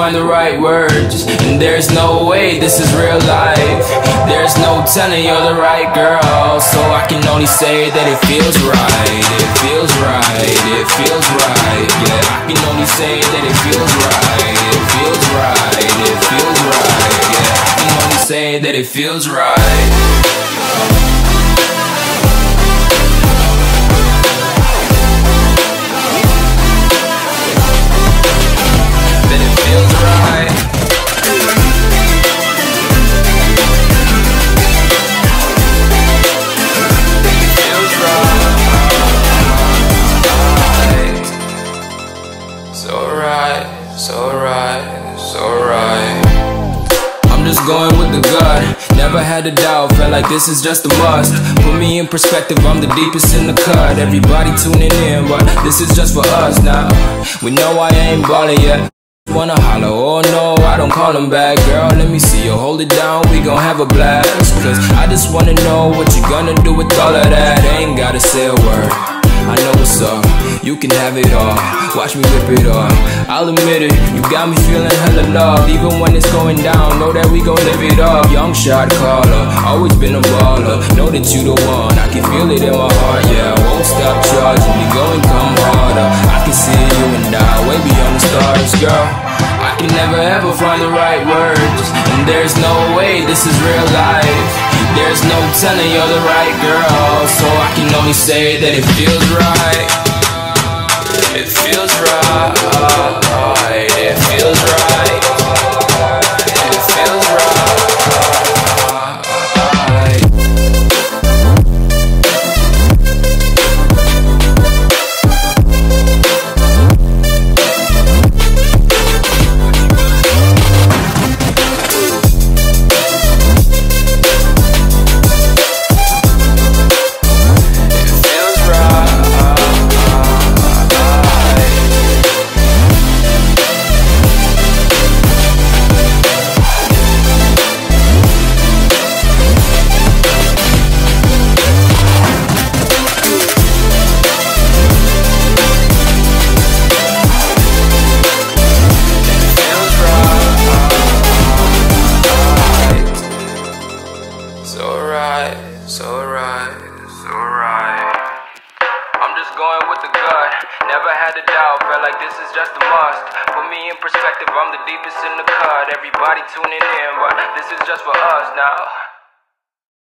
find the right words, and there's no way this is real life. There's no telling you're the right girl, so I can only say that it feels right. It feels right, it feels right. Yeah, I can only say that it feels right. It feels right, it feels right. Yeah, I can only say that it feels right. I'm just going with the gut, never had a doubt, felt like this is just a must. Put me in perspective, I'm the deepest in the cut. Everybody tuning in, but this is just for us now. We know I ain't ballin' yet. Wanna holler, oh no, I don't call him back. Girl, let me see you hold it down, we gon' have a blast. Cause I just wanna know what you gonna do with all of that. Ain't gotta say a word, I know what's up, you can have it all. Watch me rip it off, I'll admit it, you got me feeling hella love. Even when it's going down, know that we gon' live it up. Young shot caller, always been a baller. Know that you the one, I can feel it in my heart. Yeah, I won't stop charging, we go and come harder. I can see you and I, way beyond the stars, girl. I can never ever find the right words, and there's no way this is real life. There's no telling you're the right girl, so I can only say that it feels right. It feels right. It feels right. It feels right. So right. I'm just going with the gut, never had a doubt, felt like this is just a must. Put me in perspective, I'm the deepest in the cut. Everybody tuning in, but this is just for us now.